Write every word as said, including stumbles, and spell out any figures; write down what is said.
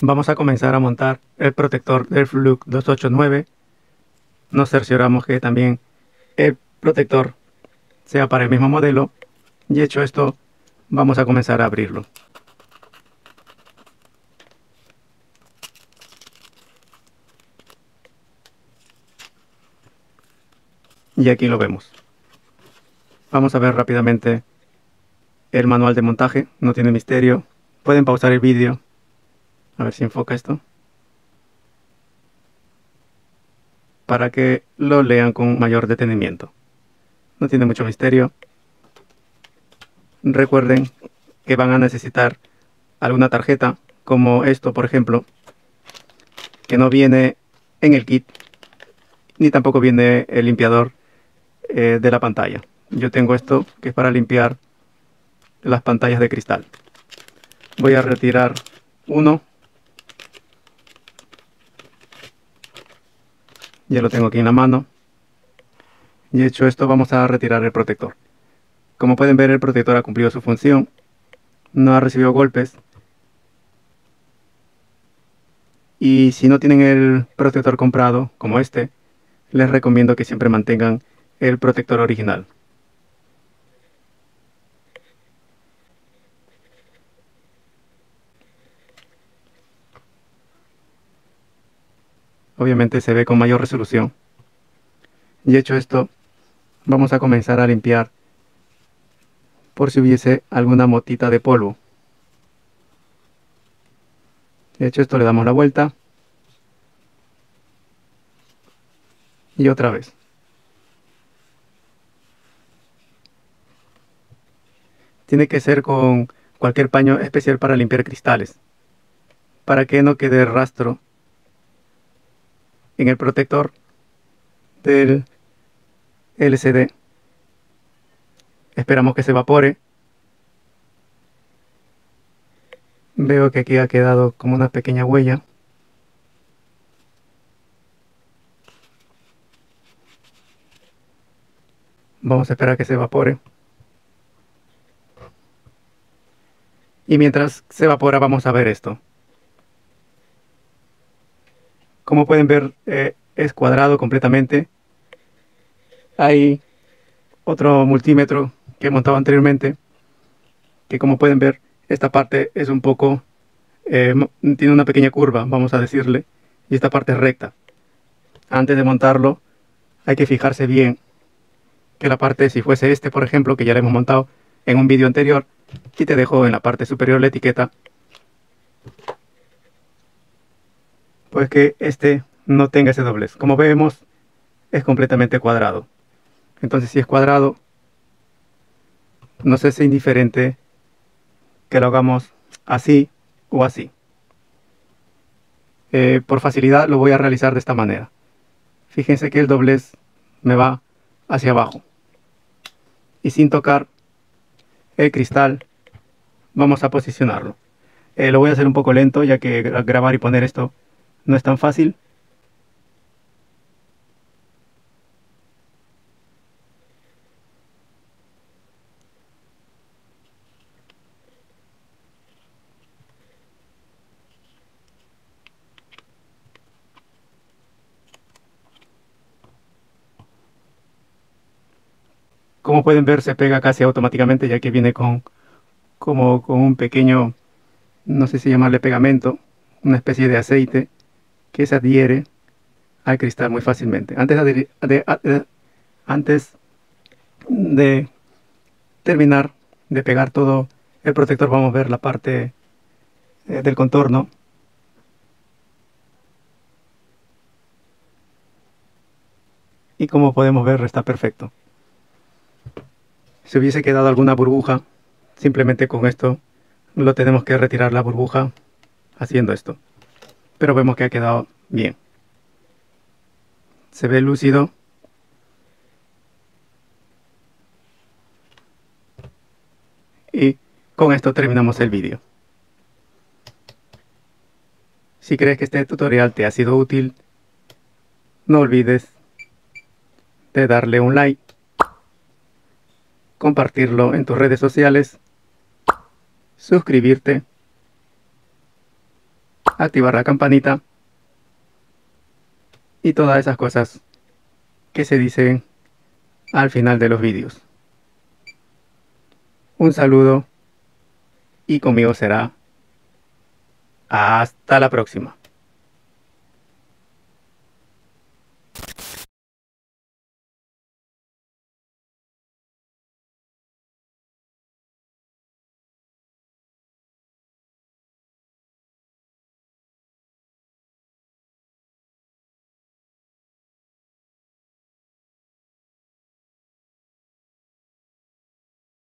Vamos a comenzar a montar el protector del Flux doscientos ochenta y nueve. Nos cercioramos que también el protector sea para el mismo modelo. Y hecho esto, vamos a comenzar a abrirlo. Y aquí lo vemos. Vamos a ver rápidamente el manual de montaje. No tiene misterio. Pueden pausar el vídeo. A ver si enfoca esto. Para que lo lean con mayor detenimiento. No tiene mucho misterio. Recuerden que van a necesitar alguna tarjeta, como esto por ejemplo, que no viene en el kit, ni tampoco viene el limpiador eh, de la pantalla. Yo tengo esto que es para limpiar las pantallas de cristal. Voy a retirar uno. Ya lo tengo aquí en la mano. Y hecho esto, vamos a retirar el protector. Como pueden ver, el protector ha cumplido su función. No ha recibido golpes. Y si no tienen el protector comprado, como este, les recomiendo que siempre mantengan el protector original. Obviamente se ve con mayor resolución. Y hecho esto, vamos a comenzar a limpiar por si hubiese alguna motita de polvo. De hecho esto, le damos la vuelta. Y otra vez. Tiene que ser con cualquier paño especial para limpiar cristales, para que no quede rastro en el protector del L C D. Esperamos que se evapore. Veo que aquí ha quedado como una pequeña huella. Vamos a esperar a que se evapore. Y mientras se evapora, vamos a ver esto. Como pueden ver, eh, es cuadrado completamente. Hay otro multímetro que he montado anteriormente, que como pueden ver, esta parte es un poco, eh, tiene una pequeña curva, vamos a decirle, y esta parte es recta. Antes de montarlo, hay que fijarse bien que la parte, si fuese este por ejemplo, que ya lo hemos montado en un vídeo anterior, y te dejo en la parte superior la etiqueta, pues que este no tenga ese doblez. Como vemos, es completamente cuadrado. Entonces, si es cuadrado, nos es indiferente que lo hagamos así o así. Eh, por facilidad lo voy a realizar de esta manera. Fíjense que el doblez me va hacia abajo. Y sin tocar el cristal, vamos a posicionarlo. Eh, lo voy a hacer un poco lento, ya que grabar y poner esto no es tan fácil. Como pueden ver, se pega casi automáticamente, ya que viene con, como, con un pequeño, no sé si llamarle pegamento, una especie de aceite que se adhiere al cristal muy fácilmente. Antes de, de, de, antes de terminar de pegar todo el protector, vamos a ver la parte eh, del contorno. Y como podemos ver, está perfecto. Si hubiese quedado alguna burbuja, simplemente con esto lo tenemos que retirar la burbuja haciendo esto. Pero vemos que ha quedado bien. Se ve lúcido. Y con esto terminamos el vídeo. Si crees que este tutorial te ha sido útil, no olvides de darle un like, compartirlo en tus redes sociales, suscribirte activar la campanita y todas esas cosas que se dicen al final de los vídeos. Un saludo y conmigo será hasta la próxima.